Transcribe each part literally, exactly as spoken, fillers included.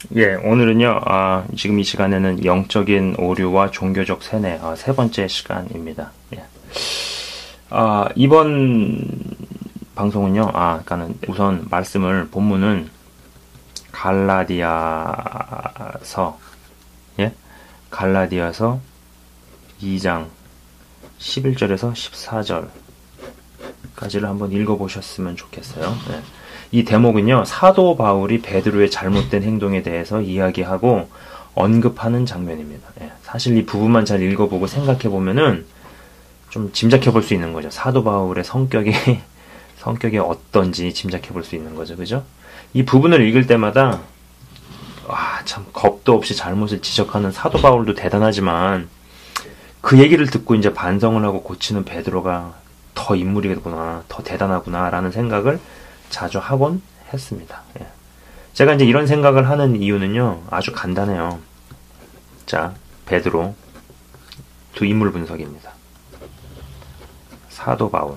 예, 오늘은요, 아, 지금 이 시간에는 영적인 오류와 종교적 세뇌, 아, 세 번째 시간입니다. 예. 아, 이번 방송은요, 아, 그러니까는 우선 말씀을, 본문은 갈라디아서, 예? 갈라디아서 이 장 십일 절에서 십사 절까지를 한번 읽어보셨으면 좋겠어요. 예. 이 대목은요, 사도 바울이 베드로의 잘못된 행동에 대해서 이야기하고 언급하는 장면입니다. 예, 사실 이 부분만 잘 읽어보고 생각해보면은 좀 짐작해볼 수 있는 거죠. 사도 바울의 성격이, 성격이 어떤지 짐작해볼 수 있는 거죠. 그죠? 이 부분을 읽을 때마다, 와, 참, 겁도 없이 잘못을 지적하는 사도 바울도 대단하지만, 그 얘기를 듣고 이제 반성을 하고 고치는 베드로가 더 인물이구나, 더 대단하구나, 라는 생각을 자주 하곤 했습니다. 예. 제가 이제 이런 생각을 하는 이유는요, 아주 간단해요. 자, 베드로 두 인물 분석입니다. 사도 바울,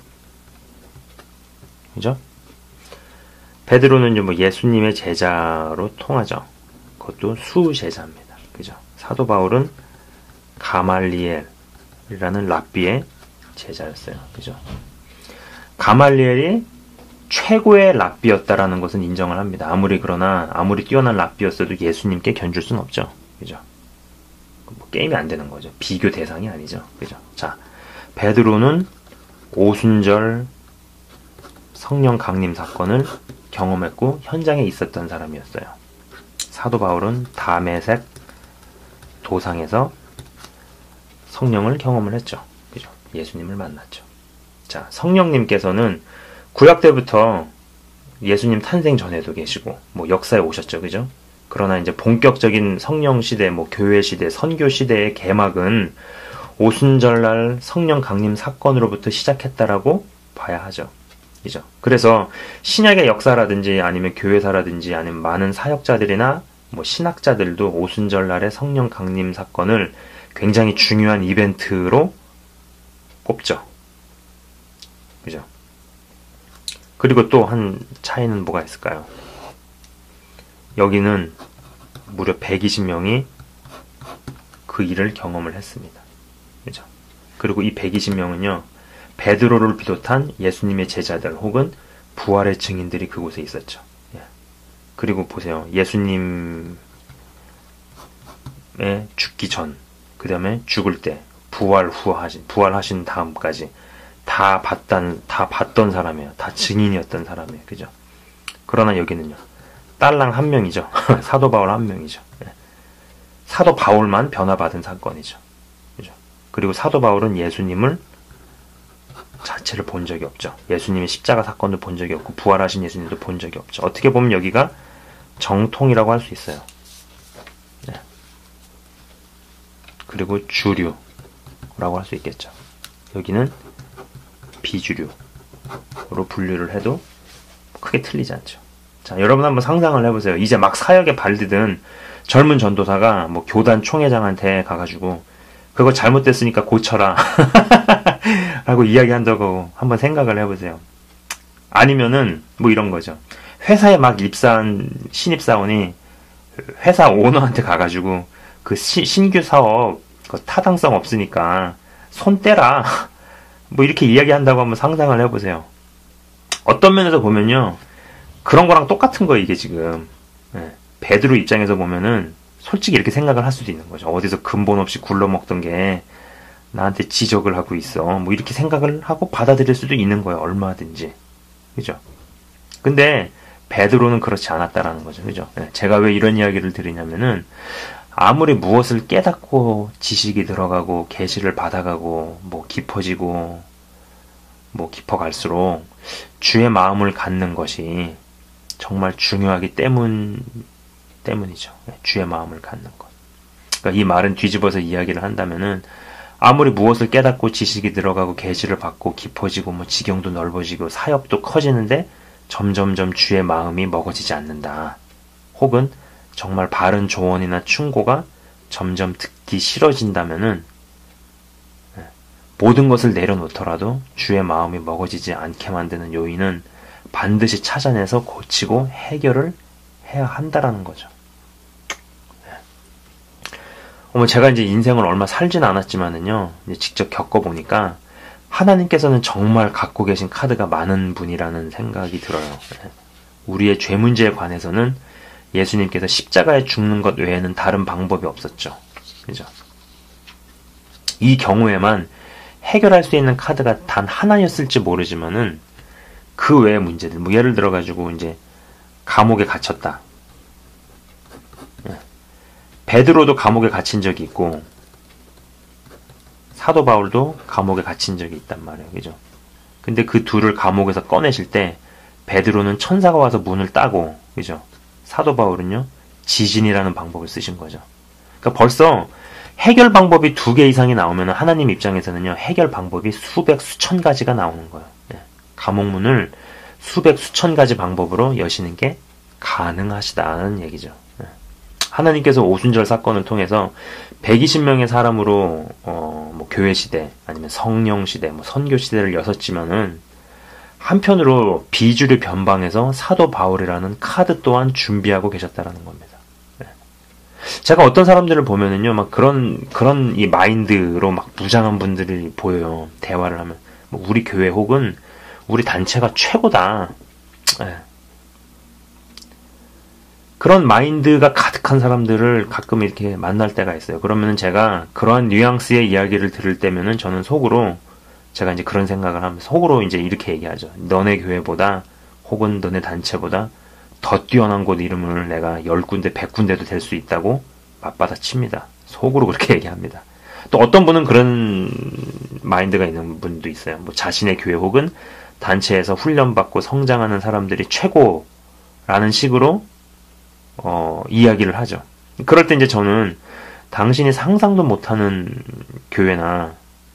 그죠? 베드로는 뭐 예수님의 제자로 통하죠. 그것도 수제자입니다. 그죠? 사도 바울은 가말리엘이라는 랍비의 제자였어요. 그죠? 가말리엘이 최고의 랍비였다라는 것은 인정을 합니다. 아무리 그러나 아무리 뛰어난 랍비였어도 예수님께 견줄 수는 없죠. 그죠? 뭐 게임이 안 되는 거죠. 비교 대상이 아니죠. 그죠? 자, 베드로는 오순절 성령 강림 사건을 경험했고 현장에 있었던 사람이었어요. 사도 바울은 다메섹 도상에서 성령을 경험을 했죠. 그죠? 예수님을 만났죠. 자, 성령님께서는 구약 때부터 예수님 탄생 전에도 계시고 뭐 역사에 오셨죠. 그죠? 그러나 이제 본격적인 성령 시대, 뭐 교회 시대, 선교 시대의 개막은 오순절날 성령 강림 사건으로부터 시작했다라고 봐야 하죠. 그죠? 그래서 신약의 역사라든지 아니면 교회사라든지 아니면 많은 사역자들이나 뭐 신학자들도 오순절날의 성령 강림 사건을 굉장히 중요한 이벤트로 꼽죠. 그죠? 그리고 또 한 차이는 뭐가 있을까요? 여기는 무려 백이십 명이 그 일을 경험을 했습니다. 그죠? 그리고 이 백이십 명은요, 베드로를 비롯한 예수님의 제자들 혹은 부활의 증인들이 그곳에 있었죠. 예. 그리고 보세요. 예수님의 죽기 전, 그 다음에 죽을 때, 부활 후 하신, 부활하신 다음까지 다 봤던, 다 봤던 사람이에요. 다 증인이었던 사람이에요. 그죠? 그러나 여기는요, 딸랑 한 명이죠. 사도 바울 한 명이죠. 예. 사도 바울만 변화받은 사건이죠. 그죠? 그리고 사도 바울은 예수님을 자체를 본 적이 없죠. 예수님의 십자가 사건도 본 적이 없고, 부활하신 예수님도 본 적이 없죠. 어떻게 보면 여기가 정통이라고 할 수 있어요. 예. 그리고 주류라고 할 수 있겠죠. 여기는 비주류로 분류를 해도 크게 틀리지 않죠. 자, 여러분 한번 상상을 해보세요. 이제 막 사역에 발디든 젊은 전도사가 뭐 교단 총회장한테 가가지고 그거 잘못됐으니까 고쳐라 라고 이야기한다고 한번 생각을 해보세요. 아니면은 뭐 이런 거죠. 회사에 막 입사한 신입사원이 회사 오너한테 가가지고 그 시, 신규 사업 그 타당성 없으니까 손 떼라 뭐 이렇게 이야기한다고 한번 상상을 해보세요. 어떤 면에서 보면요, 그런 거랑 똑같은 거예요. 이게 지금 예. 베드로 입장에서 보면은 솔직히 이렇게 생각을 할 수도 있는 거죠. 어디서 근본 없이 굴러먹던 게 나한테 지적을 하고 있어, 뭐 이렇게 생각을 하고 받아들일 수도 있는 거예요. 얼마든지. 그죠? 근데 베드로는 그렇지 않았다라는 거죠. 그죠? 예. 제가 왜 이런 이야기를 드리냐면은, 아무리 무엇을 깨닫고 지식이 들어가고 계시를 받아가고 뭐 깊어지고 뭐 깊어갈수록 주의 마음을 갖는 것이 정말 중요하기 때문 때문이죠. 주의 마음을 갖는 것. 그러니까 이 말은 뒤집어서 이야기를 한다면은, 아무리 무엇을 깨닫고 지식이 들어가고 계시를 받고 깊어지고 뭐 지경도 넓어지고 사역도 커지는데 점점점 주의 마음이 먹어지지 않는다. 혹은 정말 바른 조언이나 충고가 점점 듣기 싫어진다면은 모든 것을 내려놓더라도 주의 마음이 먹어지지 않게 만드는 요인은 반드시 찾아내서 고치고 해결을 해야 한다라는 거죠. 어머, 제가 이제 인생을 얼마 살진 않았지만은요, 이제 직접 겪어보니까, 하나님께서는 정말 갖고 계신 카드가 많은 분이라는 생각이 들어요. 우리의 죄 문제에 관해서는 예수님께서 십자가에 죽는 것 외에는 다른 방법이 없었죠. 그죠? 이 경우에만 해결할 수 있는 카드가 단 하나였을지 모르지만은 그 외의 문제들, 뭐 예를 들어가지고 이제 감옥에 갇혔다. 베드로도 감옥에 갇힌 적이 있고 사도 바울도 감옥에 갇힌 적이 있단 말이에요. 그죠? 근데 그 둘을 감옥에서 꺼내실 때 베드로는 천사가 와서 문을 따고, 그죠? 사도 바울은요, 지진이라는 방법을 쓰신 거죠. 그러니까 벌써 해결 방법이 두 개 이상이 나오면 하나님 입장에서는요, 해결 방법이 수백, 수천 가지가 나오는 거예요. 예. 감옥문을 수백, 수천 가지 방법으로 여시는 게 가능하시다는 얘기죠. 예. 하나님께서 오순절 사건을 통해서 백이십 명의 사람으로 어, 뭐 교회 시대, 아니면 성령 시대, 뭐 선교 시대를 여섰지만은 한편으로 비주류 변방에서 사도 바울이라는 카드 또한 준비하고 계셨다라는 겁니다. 네. 제가 어떤 사람들을 보면은요, 막 그런 그런 이 마인드로 막 무장한 분들이 보여요. 대화를 하면 뭐 우리 교회 혹은 우리 단체가 최고다. 네. 그런 마인드가 가득한 사람들을 가끔 이렇게 만날 때가 있어요. 그러면은 제가 그러한 뉘앙스의 이야기를 들을 때면은 저는 속으로 제가 이제 그런 생각을 하면 속으로 이제 이렇게 얘기하죠. 너네 교회보다 혹은 너네 단체보다 더 뛰어난 곳 이름을 내가 열 군데, 백 군데도 될 수 있다고 맞받아칩니다. 속으로 그렇게 얘기합니다. 또 어떤 분은 그런 마인드가 있는 분도 있어요. 뭐 자신의 교회 혹은 단체에서 훈련받고 성장하는 사람들이 최고라는 식으로 어, 이야기를 하죠. 그럴 때 이제 저는 당신이 상상도 못하는 교회나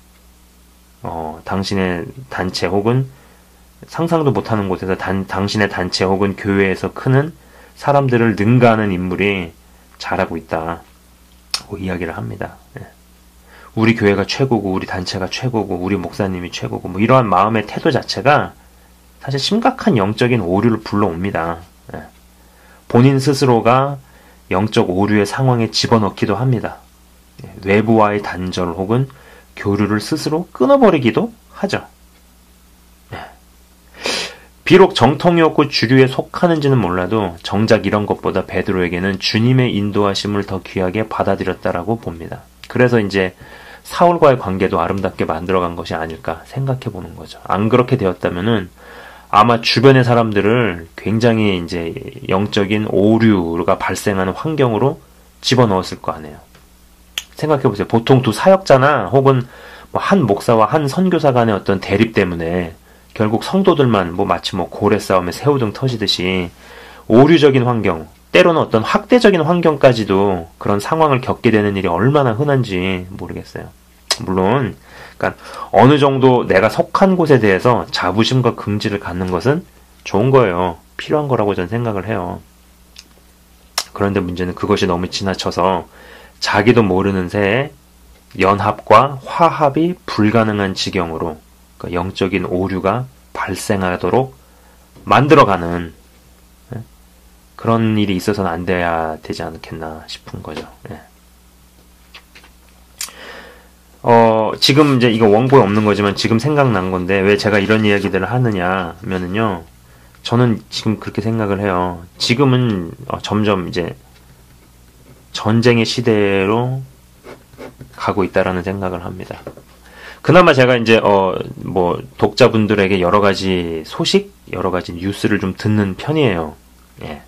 어, 당신의 단체 혹은 상상도 못하는 곳에서 단, 당신의 단체 혹은 교회에서 크는 사람들을 능가하는 인물이 잘하고 있다고 이야기를 합니다. 예. 우리 교회가 최고고 우리 단체가 최고고 우리 목사님이 최고고 뭐 이러한 마음의 태도 자체가 사실 심각한 영적인 오류를 불러옵니다. 예. 본인 스스로가 영적 오류의 상황에 집어넣기도 합니다. 예. 외부와의 단절 혹은 교류를 스스로 끊어버리기도 하죠. 네. 비록 정통이었고 주류에 속하는지는 몰라도 정작 이런 것보다 베드로에게는 주님의 인도하심을 더 귀하게 받아들였다라고 봅니다. 그래서 이제 사울과의 관계도 아름답게 만들어간 것이 아닐까 생각해 보는 거죠. 안 그렇게 되었다면은 아마 주변의 사람들을 굉장히 이제 영적인 오류가 발생하는 환경으로 집어넣었을 거 아니에요. 생각해보세요. 보통 두 사역자나 혹은 뭐 한 목사와 한 선교사 간의 어떤 대립 때문에 결국 성도들만 뭐 마치 뭐 고래 싸움에 새우등 터지듯이 오류적인 환경, 때로는 어떤 학대적인 환경까지도 그런 상황을 겪게 되는 일이 얼마나 흔한지 모르겠어요. 물론 그러니까 어느 정도 내가 속한 곳에 대해서 자부심과 긍지를 갖는 것은 좋은 거예요. 필요한 거라고 저는 생각을 해요. 그런데 문제는 그것이 너무 지나쳐서 자기도 모르는 새에 연합과 화합이 불가능한 지경으로 그러니까 영적인 오류가 발생하도록 만들어가는 그런 일이 있어서는 안 돼야 되지 않겠나 싶은 거죠. 어, 지금 이제 이거 원고에 없는 거지만 지금 생각난 건데 왜 제가 이런 이야기들을 하느냐 하면은요, 저는 지금 그렇게 생각을 해요. 지금은 어, 점점 이제 전쟁의 시대로 가고 있다라는 생각을 합니다. 그나마 제가 이제 어 뭐 독자분들에게 여러 가지 소식, 여러 가지 뉴스를 좀 듣는 편이에요. 예.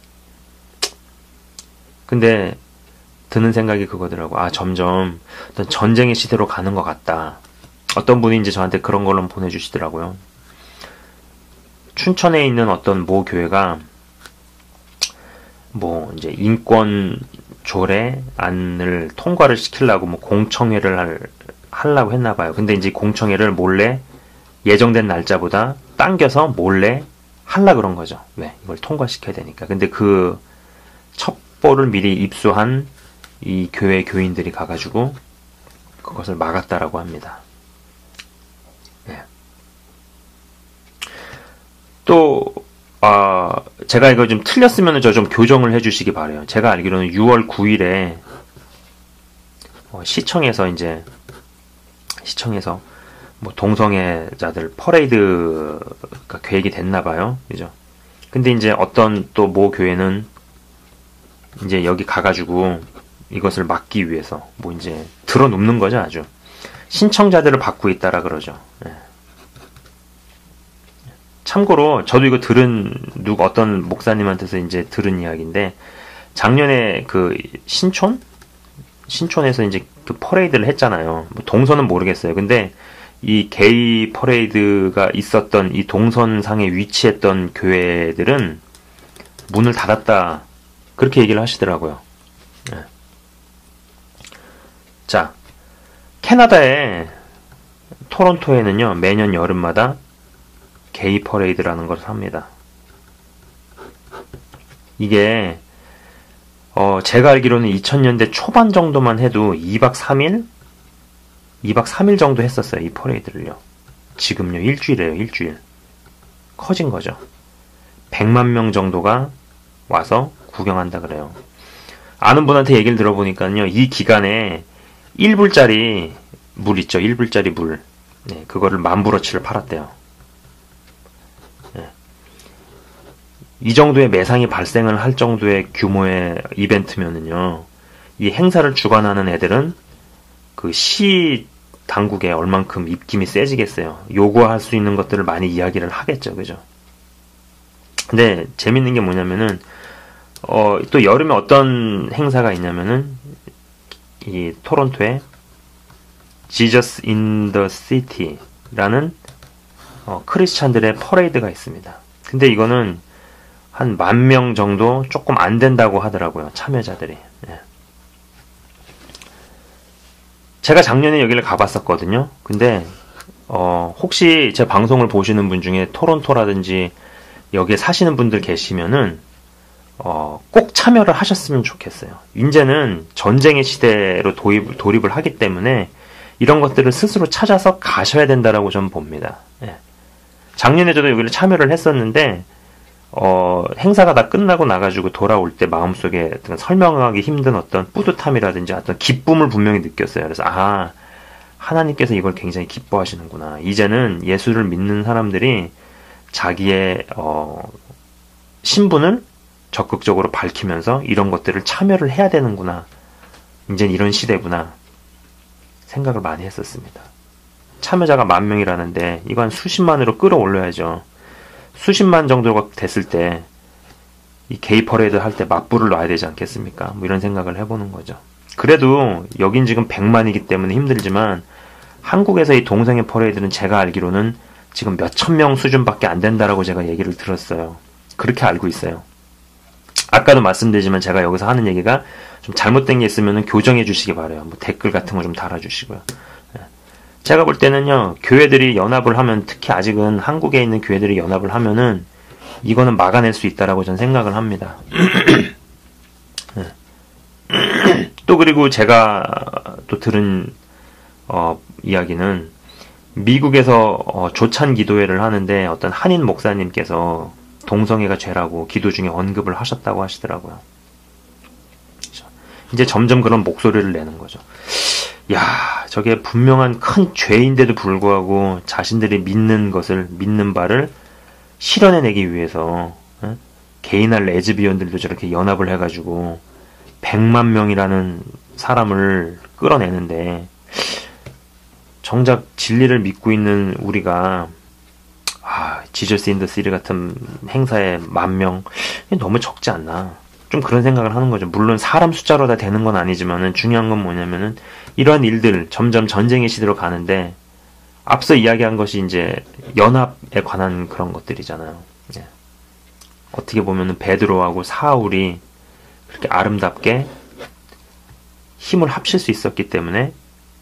근데 드는 생각이 그거더라고. 아, 점점 어떤 전쟁의 시대로 가는 것 같다. 어떤 분이 이제 저한테 그런 걸로 보내주시더라고요. 춘천에 있는 어떤 모 교회가 뭐 이제 인권 조례안을 통과를 시키려고 뭐 공청회를 할, 하려고 했나 봐요. 근데 이제 공청회를 몰래 예정된 날짜보다 당겨서 몰래 하려 그런 거죠. 왜? 이걸 통과시켜야 되니까. 근데 그 첩보를 미리 입수한 이 교회 교인들이 가가지고 그것을 막았다라고 합니다. 네. 또 아, 제가 이거 좀 틀렸으면 저 좀 교정을 해주시기 바래요. 제가 알기로는 유월 구일에 어, 시청에서 이제 시청에서 뭐 동성애자들 퍼레이드가 계획이 됐나 봐요. 그죠? 근데 이제 어떤 또 모 교회는 이제 여기 가가지고 이것을 막기 위해서 뭐 이제 들어눕는 거죠. 아주 신청자들을 받고 있다라 그러죠. 예. 참고로 저도 이거 들은 누구 어떤 목사님한테서 이제 들은 이야기인데, 작년에 그 신촌 신촌에서 이제 그 퍼레이드를 했잖아요. 뭐 동선은 모르겠어요. 근데 이 게이 퍼레이드가 있었던 이 동선상에 위치했던 교회들은 문을 닫았다, 그렇게 얘기를 하시더라고요. 네. 자, 캐나다의 토론토에는요, 매년 여름마다 게이 퍼레이드라는 것을 합니다. 이게 어, 제가 알기로는 이천 년대 초반 정도만 해도 이박 삼일? 이박 삼일 정도 했었어요, 이 퍼레이드를요. 지금요, 일주일이에요, 일주일. 커진 거죠. 백만 명 정도가 와서 구경한다 그래요. 아는 분한테 얘기를 들어보니까요, 이 기간에 일 불짜리 물 있죠, 일 불짜리 물. 네, 그거를 만 불어치를 팔았대요. 네. 이 정도의 매상이 발생을 할 정도의 규모의 이벤트면은요, 이 행사를 주관하는 애들은 그 시 당국에 얼만큼 입김이 세지겠어요. 요구할 수 있는 것들을 많이 이야기를 하겠죠, 그죠? 근데 재밌는 게 뭐냐면은 어, 또 여름에 어떤 행사가 있냐면은 이 토론토에 Jesus in the City라는 어, 크리스찬들의 퍼레이드가 있습니다. 근데 이거는 한 만 명 정도 조금 안 된다고 하더라고요, 참여자들이. 예. 제가 작년에 여기를 가봤었거든요. 근데 어, 혹시 제 방송을 보시는 분 중에 토론토라든지 여기에 사시는 분들 계시면은 어, 꼭 참여를 하셨으면 좋겠어요. 이제는 전쟁의 시대로 도입, 돌입을 하기 때문에 이런 것들을 스스로 찾아서 가셔야 된다라고 저는 봅니다. 예. 작년에 저도 여기를 참여를 했었는데 어, 행사가 다 끝나고 나가지고 돌아올 때 마음속에 어떤 설명하기 힘든 어떤 뿌듯함이라든지 어떤 기쁨을 분명히 느꼈어요. 그래서 아, 하나님께서 이걸 굉장히 기뻐하시는구나. 이제는 예수를 믿는 사람들이 자기의 어, 신분을 적극적으로 밝히면서 이런 것들을 참여를 해야 되는구나. 이제는 이런 시대구나. 생각을 많이 했었습니다. 참여자가 만 명이라는데 이거 한 수십만으로 끌어올려야죠. 수십만 정도가 됐을 때 이 게이 퍼레이드 할 때 맞불을 놔야 되지 않겠습니까? 뭐 이런 생각을 해보는 거죠. 그래도 여긴 지금 백만이기 때문에 힘들지만 한국에서 이 동성애 퍼레이드는 제가 알기로는 지금 몇천 명 수준밖에 안 된다라고 제가 얘기를 들었어요. 그렇게 알고 있어요. 아까도 말씀드리지만 제가 여기서 하는 얘기가 좀 잘못된 게 있으면 교정해 주시기 바라요. 뭐 댓글 같은 거 좀 달아주시고요. 제가 볼 때는요, 교회들이 연합을 하면, 특히 아직은 한국에 있는 교회들이 연합을 하면은 이거는 막아낼 수 있다라고 저는 생각을 합니다. 또 그리고 제가 또 들은 어, 이야기는 미국에서 어, 조찬 기도회를 하는데 어떤 한인 목사님께서 동성애가 죄라고 기도 중에 언급을 하셨다고 하시더라고요. 이제 점점 그런 목소리를 내는 거죠. 야, 저게 분명한 큰 죄인데도 불구하고 자신들이 믿는 것을, 믿는 바를 실현해내기 위해서 에? 게이나 레즈비언들도 저렇게 연합을 해가지고 백만 명이라는 사람을 끌어내는데, 정작 진리를 믿고 있는 우리가 아, 지저스 인 더 시리 같은 행사에 만 명, 너무 적지 않나. 좀 그런 생각을 하는 거죠. 물론 사람 숫자로 다 되는 건 아니지만은 중요한 건 뭐냐면은 이러한 일들 점점 전쟁의 시대로 가는데, 앞서 이야기한 것이 이제 연합에 관한 그런 것들이잖아요. 예. 어떻게 보면은 베드로하고 사울이 그렇게 아름답게 힘을 합칠 수 있었기 때문에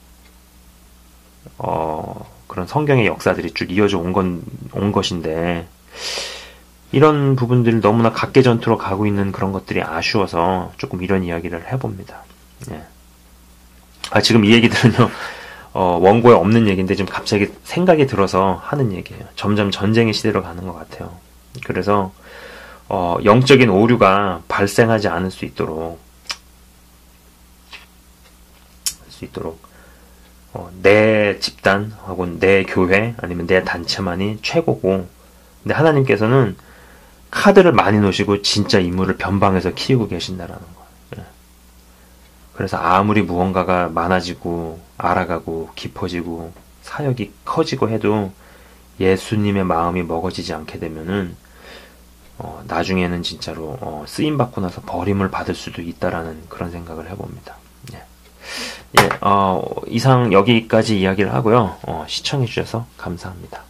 어, 그런 성경의 역사들이 쭉 이어져 온 건, 온 것인데, 이런 부분들 너무나 각계전투로 가고 있는 그런 것들이 아쉬워서 조금 이런 이야기를 해봅니다. 예. 아, 지금 이 얘기들은요, 어, 원고에 없는 얘기인데 지금 갑자기 생각이 들어서 하는 얘기예요. 점점 전쟁의 시대로 가는 것 같아요. 그래서, 어, 영적인 오류가 발생하지 않을 수 있도록 수 있도록 어, 내 집단 혹은 내 교회 아니면 내 단체만이 최고고, 근데 하나님께서는 카드를 많이 놓으시고 진짜 인물을 변방에서 키우고 계신다라는 거예요. 예. 그래서 아무리 무언가가 많아지고 알아가고 깊어지고 사역이 커지고 해도 예수님의 마음이 먹어지지 않게 되면은 어, 나중에는 진짜로 어, 쓰임 받고 나서 버림을 받을 수도 있다라는 그런 생각을 해봅니다. 예, 예 어, 이상 여기까지 이야기를 하고요. 어, 시청해 주셔서 감사합니다.